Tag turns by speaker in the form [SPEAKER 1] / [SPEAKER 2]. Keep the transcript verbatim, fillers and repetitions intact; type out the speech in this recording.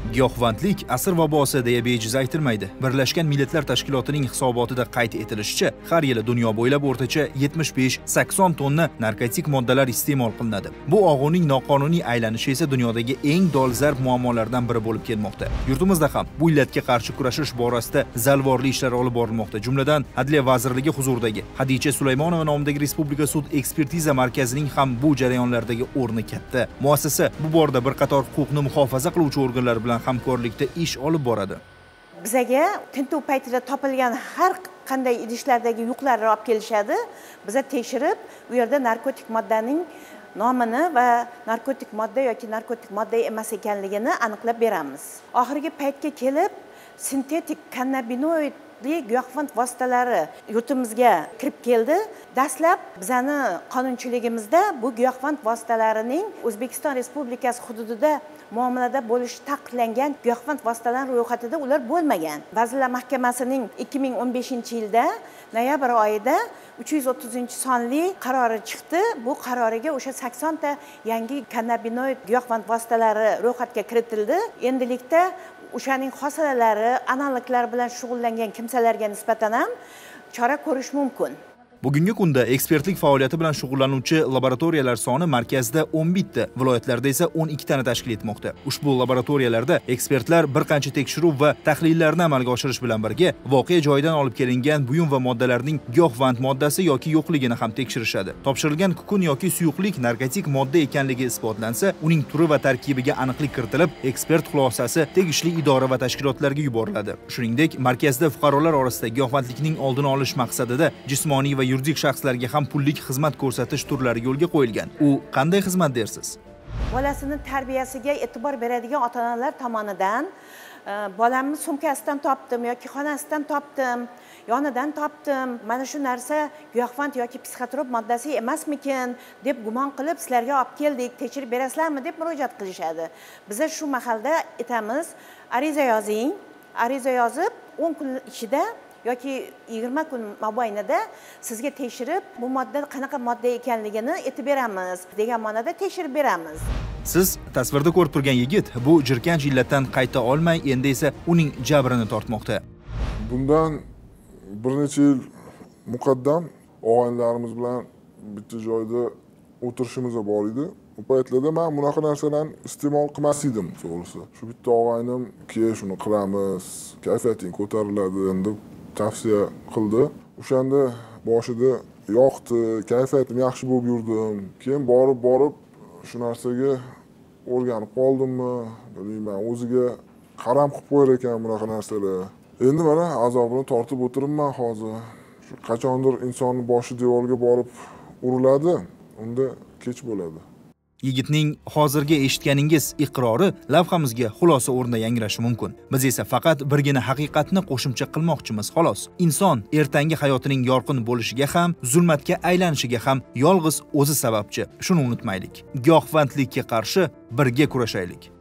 [SPEAKER 1] Giyohvandlik asr vabosi deya bejiz aytilmaydi. Birlashgan Millatlar Tashkilotining hisobotida qayd etilishicha, har yili dunyo bo'ylab o'rtacha yetmish besh sakson tonna narkotik moddalar iste'mol qilinadi. Bu og'uning noqonuniy aylanishi esa dunyodagi eng dolzarb muammolardan biri bo'lib kelmoqda. Yurtimizda ham bu illatga qarshi kurashish borasida zalvorli ishlar olib borilmoqda. Jumladan, Adliya vazirligi huzuridagi Hadicha Sulaymonova nomidagi Respublika sud ekspertiza markazining ham bu jarayonlardagi o'rni katta. Muassasa bu borada bir qator huquqni muhofaza qiluvchi organlar bilan hamkorlikda ish olib boradi.
[SPEAKER 2] Bizaga tintuv paytida topilgan har qanday idishlardagi yuqlarni olib kelishadi. Biza tekshirib, u yerda narkotik moddaning nomini va narkotik modda yoki narkotik modda emas ekanligini aniqlab beramiz. Oxirgi paytga kelib, sintetik kannabinoid giyohvand vositalari yurtimizga kirib keldi. Dastlab bizani qonunchiligimizda bu giyohvand vositalarining O'zbekiston Respublikasi hududida muomalada bo'lishi taqiqlangan giyohvand vositalar ro'yxatida ular bo'lmagan. Vazirlar Mahkamasining ikki ming o'n beshinchi yilda noyabr oyida uch yuz o'ttizinchi sonli qarori chiqdi. Bu qaroriga o'sha sakson ta yangi kannabinoid giyohvand vositalari ro'yxatga kiritildi. Endilikda o'shaning hosilалari, analoglar bilan shug'ullangan kimsalarga nisbatan ham chora ko'rish mumkin.
[SPEAKER 1] Bugungi kunda ekspertlik faoliyati bilan shug'ullanuvchi laboratoriyalar soni markazda o'n bitta, viloyatlarda esa o'n ikki tani tashkil etmoqda. Ushbu laboratoriyalarda ekspertlar bir qancha tekshiruv va tahlillarni amalga oshirish bilan birga voqea joyidan olib kelingan buyum va moddalarning giyohvand moddasi yoki yo'qligini ham tekshirishadi. Topshirilgan kukun yoki suyuqlik narkotik modda ekanligi isbotlansa, uning turi va tarkibiga aniqlik kiritilib, ekspert xulosasi tegishli idora va tashkilotlarga yuboriladi. Shuningdek, markazda fuqarolar orasida giyohvandlikning oldini olish maqsadida jismoniy va yuridik shaxslarga ham pullik xizmat ko'rsatish turlari yo'lga qo'yilgan. U qanday xizmat dersiz?
[SPEAKER 2] Bolasini tarbiyasiga e'tibor beradigan ota-onalar tomonidan bolamni sumkasidan topdim yoki xonasidan topdim, yonidan topdim, mana shu narsa giyohvand yoki psixotrop moddasi emasmikin deb gumon qilib sizlarga olib keldik, tekshirib berasizlarmi deb murojaat qilishadi. Biz shu mahalda aytamiz, ariza yozing, ariza yozib o'n kun ichida yoki yigirma kun mobaynida sizga tekshirib, bu modda qanaqa modda ekanligini aytib beramiz degan ma'noda tekshirib beramiz.
[SPEAKER 1] Siz tasvirda ko'rib turgan yigit bu jirkanch illatdan qayta olmay, endi esa uning jabrini tortmoqda.
[SPEAKER 3] Bundan bir necha yil muqaddam og'aynilarimiz bilan bitta joyda o'tirishimiz bor edi. U paytlarda men bunaqa narsalarni iste'mol qilmas edim, to'g'risi. Shu bitta og'aynim, "Keyin shuni qilamiz, kayfiyating ko'tariladi" deb tavsiya qildi. O'shanda boshida yoqdi, kayfiyatim yaxshi bo'lib yurdim. Keyin borib borib shu narsaga o'rganib qoldimmi, bilmayman, o'ziga qaram qilib qo'yar ekan bunaqa narsalar. Endi mana azobini tortib o'tiribman hozir. Shu qachondir insonning boshi devorga borib uriladi, unda kech bo'ladi.
[SPEAKER 1] Yigitning hozirgi eshitganingiz iqrori lavhamizga xulosa o'rnida yangrashi mumkin. Biz esa faqat birgina haqiqatni qo'shimcha qilmoqchimiz, xolos. Inson ertangi hayotining yorqin bo'lishiga ham, zulmatga aylanishiga ham yolg'iz o'zi sababchi. Shuni unutmaylik. Giyohvandlikka qarshi birga kurashaylik.